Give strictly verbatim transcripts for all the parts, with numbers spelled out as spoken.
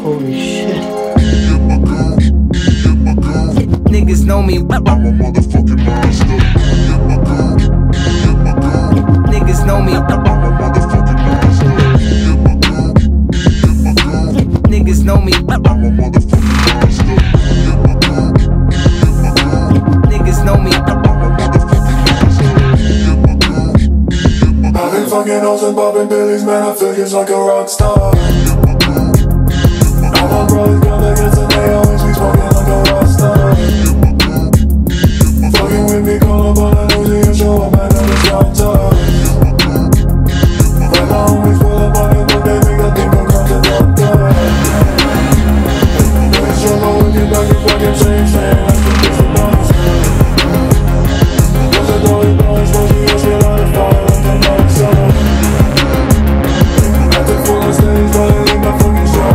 Holy shit. Niggas know me, I'm a motherfucking monster. Niggas know me, I'm a motherfucking monster. Niggas know me, I'm a motherfucking monster. Niggas know me, I'm a motherfucking monster. I've been fucking hoes and popping pillies, man, I feel just like a rock star. All my brothers come against and they always be smoking like a rock star. Fucking with me, call up on the news and show up, man, on the shop top. When my homies pull up on your birthday, make a think I'm going to doctor. When it's trouble, we get back and fucking same, same, like the different monster. Cause I know it blowing, smoking your shit out of fire like a rock star. At the full stage, but I leave my fucking show.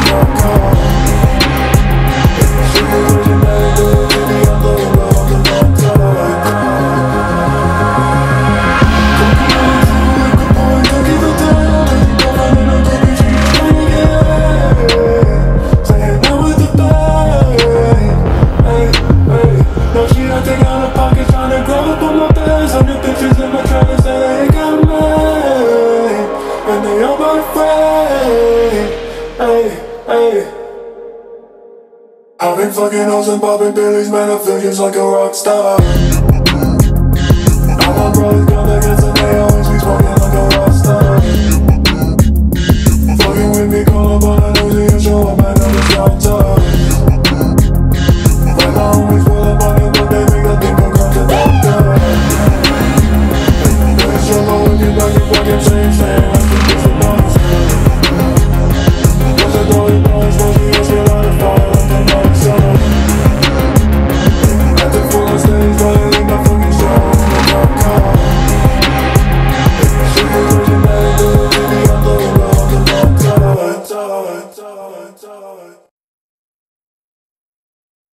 I've been fucking hoes and popping pillies, man, I feel just like a rock star. All my brothers come against and they all